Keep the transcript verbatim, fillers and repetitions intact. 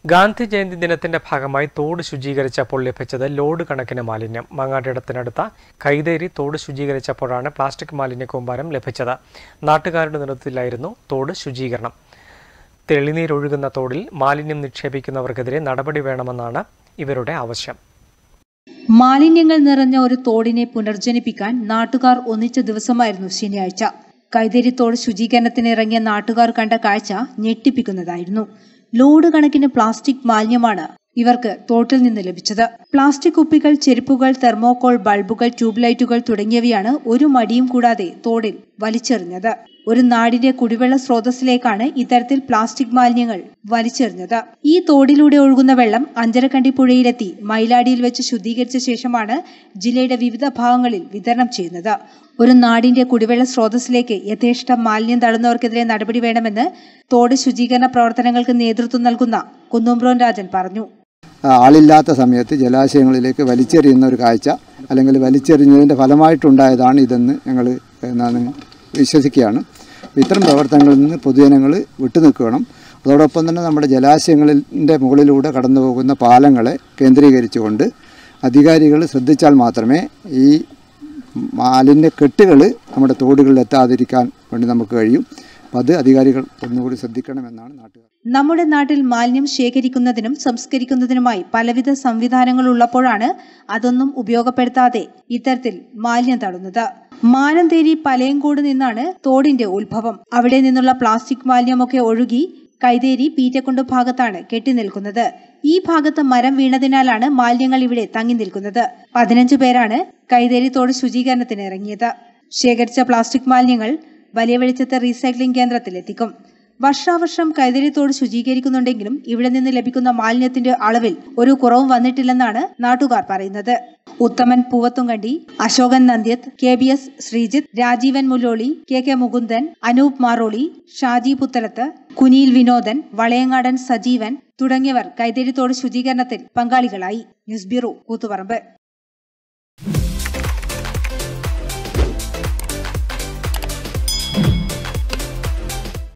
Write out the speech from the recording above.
ഗാന്ധി ജയന്തി ദിനത്തിന്റെ ഭാഗമായി തോട് ശുചീകരിച്ചപ്പോൾ ലഭിച്ചത് ലോഡ് കണക്കിന് മാലിന്യം. മങ്ങാടിടത്തിനടുത്ത കൈതേരി തോട് ശുചീകരിച്ചപ്പോഴാണ് പ്ലാസ്റ്റിക് മാലിന്യ കൂമ്പാരം ലഭിച്ചത്. നാട്ടുകാരുടെ നേതൃത്വത്തിലായിരുന്നു തോട് ശുചീകരണം. തെളിനീരൊഴുകുന്ന തോടിൽ മാലിന്യം നിക്ഷേപിക്കുന്നവർക്കെതിരെ നടപടി വേണമെന്നാണ് ഇവരുടെ ആവശ്യം. മാലിന്യങ്ങൾ നിറഞ്ഞ ഒരു തോടിനെ പുനർജനിപ്പിക്കാൻ നാട്ടുകാർ ഒന്നിച്ച ദിവസമായിരുന്നു ശനിയാഴ്ച. കൈതേരി തോട് ശുചീകരണത്തിന് ഇറങ്ങിയ നാട്ടുകാർ കണ്ട കാഴ്ച ഞെട്ടിപ്പിക്കുന്നതായിരുന്നു. ലോഡ് കണക്കിന് പ്ലാസ്റ്റിക് മാലിന്യമാണ് ഇവർക്ക് തോട്ടിൽ നിന്ന് ലഭിച്ചത്. പ്ലാസ്റ്റിക് കുപ്പികൾ, ചെരുപ്പുകൾ, തെർമോകോൾ, ബൾബുകൾ, ട്യൂബ് ലൈറ്റുകൾ തുടങ്ങിയവയാണ് ഒരു മടിയും കൂടാതെ തോടിൽ വലിച്ചെറിഞ്ഞത്. ഒരു നാടിന്റെ കുടിവെള്ള സ്രോതസ്സിലേക്കാണ് ഇത്തരത്തിൽ പ്ലാസ്റ്റിക് മാലിന്യങ്ങൾ വലിച്ചെറിഞ്ഞത്. ഈ തോടിലൂടെ ഒഴുകുന്ന വെള്ളം അഞ്ചരക്കണ്ടി പുഴയിലെത്തി മൈലാടിയിൽ വെച്ച് ശുദ്ധീകരിച്ച ശേഷമാണ് ജില്ലയുടെ വിവിധ ഭാഗങ്ങളിൽ വിതരണം ചെയ്യുന്നത്. ഒരു നാടിന്റെ കുടിവെള്ള സ്രോതസ്സിലേക്ക് യഥേഷ്ടം മാലിന്യം തള്ളുന്നവർക്കെതിരെ നടപടി വേണമെന്ന് തോട് ശുചീകരണ പ്രവർത്തനങ്ങൾക്ക് നേതൃത്വം നൽകുന്ന കുന്നുംബ്രോൻ രാജൻ പറഞ്ഞു. ആളില്ലാത്ത സമയത്ത് ജലാശയങ്ങളിലേക്ക് വലിച്ചെറിയുന്ന ഒരു കാഴ്ച, അല്ലെങ്കിൽ വലിച്ചെറിഞ്ഞതിൻ്റെ ഫലമായിട്ടുണ്ടായതാണ് ഇതെന്ന് ഞങ്ങൾ എന്താണ് വിശ്വസിക്കുകയാണ്. ഇത്തരം പ്രവർത്തനങ്ങളിൽ നിന്ന് പൊതുജനങ്ങൾ വിട്ടുനിൽക്കണം. അതോടൊപ്പം തന്നെ നമ്മുടെ ജലാശയങ്ങളിൻ്റെ മുകളിലൂടെ കടന്നു പോകുന്ന പാലങ്ങളെ കേന്ദ്രീകരിച്ചുകൊണ്ട് അധികാരികൾ ശ്രദ്ധിച്ചാൽ മാത്രമേ ഈ മാലിന്യ കെട്ടുകൾ നമ്മുടെ തോടുകളിൽ എത്താതിരിക്കാൻ വേണ്ടി നമുക്ക് കഴിയും. അപ്പം അത് അധികാരികൾ ഒന്നുകൂടി ശ്രദ്ധിക്കണമെന്നാണ് നാട്ടുകാർ. നമ്മുടെ നാട്ടിൽ മാലിന്യം ശേഖരിക്കുന്നതിനും സംസ്കരിക്കുന്നതിനുമായി പലവിധ സംവിധാനങ്ങൾ ഉള്ളപ്പോഴാണ് അതൊന്നും ഉപയോഗപ്പെടുത്താതെ ഇത്തരത്തിൽ മാലിന്യം തള്ളുന്നത്. മാനന്തേരി പലയങ്കോട് നിന്നാണ് തോടിന്റെ ഉത്ഭവം. അവിടെ നിന്നുള്ള പ്ലാസ്റ്റിക് മാലിന്യമൊക്കെ ഒഴുകി കൈതേരി പീറ്റക്കുണ്ട് ഭാഗത്താണ് കെട്ടിനിൽക്കുന്നത്. ഈ ഭാഗത്ത് മരം വീണതിനാലാണ് മാലിന്യങ്ങൾ ഇവിടെ തങ്ങി നിൽക്കുന്നത്. പതിനഞ്ചു പേരാണ് കൈതേരി തോട് ശുചീകരണത്തിന് ഇറങ്ങിയത്. ശേഖരിച്ച പ്ലാസ്റ്റിക് മാലിന്യങ്ങൾ വലിയ വെളിച്ചത്തെ റീസൈക്ലിംഗ് കേന്ദ്രത്തിൽ എത്തിക്കും. വർഷാവർഷം കൈതേരി തോട് ശുചീകരിക്കുന്നുണ്ടെങ്കിലും ഇവിടെ നിന്ന് ലഭിക്കുന്ന മാലിന്യത്തിന്റെ അളവിൽ ഒരു കുറവും വന്നിട്ടില്ലെന്നാണ് നാട്ടുകാർ പറയുന്നത്. Uthaman Poovathumkandi, Ashokan Nandyath, K B S Sreejith, Rajeevan Mulloli, K K Mukundan, Anoop Maroli, Shaji Puthalath, Kuniyil Vinodan, Valayangadan Sajeevan തുടങ്ങിയവർ കൈതേരി തോട് ശുചീകരണത്തിൽ പങ്കാളികളായി. News bureau, Koothuparamba.